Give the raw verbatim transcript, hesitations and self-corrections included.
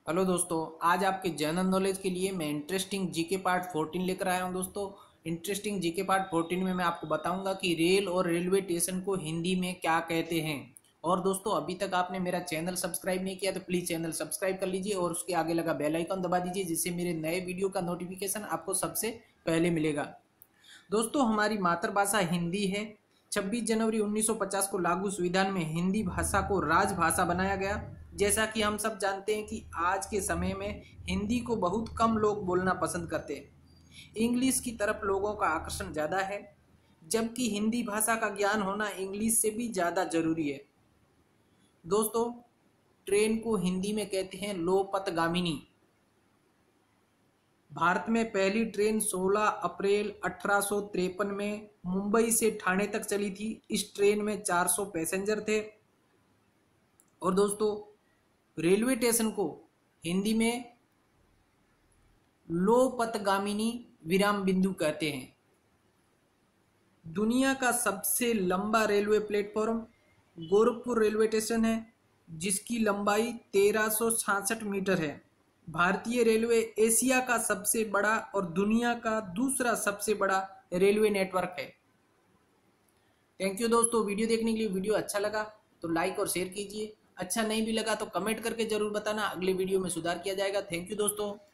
Hello दोस्तों, आज आपके जनरल नॉलेज के लिए मैं इंटरेस्टिंग जीके पार्ट फोर्टीन लेकर आया हूं। दोस्तों, इंटरेस्टिंग जीके पार्ट फोर्टीन में मैं आपको बताऊंगा कि रेल और रेलवे स्टेशन को हिंदी में क्या कहते हैं। और दोस्तों, अभी तक आपने मेरा चैनल सब्सक्राइब नहीं किया तो प्लीज़ चैनल सब्सक्राइब कर लीजिए और उसके आगे लगा बेल आइकन दबा दीजिए, जिससे मेरे नए वीडियो का नोटिफिकेशन आपको सबसे पहले मिलेगा। दोस्तों, हमारी मातृभाषा हिंदी है। छब्बीस जनवरी उन्नीस सौ पचास को लागू संविधान में हिंदी भाषा को राजभाषा बनाया गया। जैसा कि हम सब जानते हैं कि आज के समय में हिंदी को बहुत कम लोग बोलना पसंद करते हैं। इंग्लिश की तरफ लोगों का आकर्षण ज़्यादा है, जबकि हिंदी भाषा का ज्ञान होना इंग्लिश से भी ज़्यादा जरूरी है। दोस्तों, ट्रेन को हिंदी में कहते हैं लोपथगामिनी। भारत में पहली ट्रेन सोलह अप्रैल अठारह सौ तिरपन में मुंबई से ठाणे तक चली थी। इस ट्रेन में चार सौ पैसेंजर थे। और दोस्तों, रेलवे स्टेशन को हिंदी में लोपथगामिनी विराम बिंदु कहते हैं। दुनिया का सबसे लंबा railway platform Gorakhpur railway station है, जिसकी लंबाई तेरह सौ छियासठ मीटर है। भारतीय रेलवे एशिया का सबसे बड़ा और दुनिया का दूसरा सबसे बड़ा रेलवे नेटवर्क है। थैंक यू दोस्तों, वीडियो देखने के लिए। वीडियो अच्छा लगा तो लाइक और शेयर कीजिए। अच्छा नहीं भी लगा तो कमेंट करके जरूर बताना, अगले वीडियो में सुधार किया जाएगा। थैंक यू दोस्तों।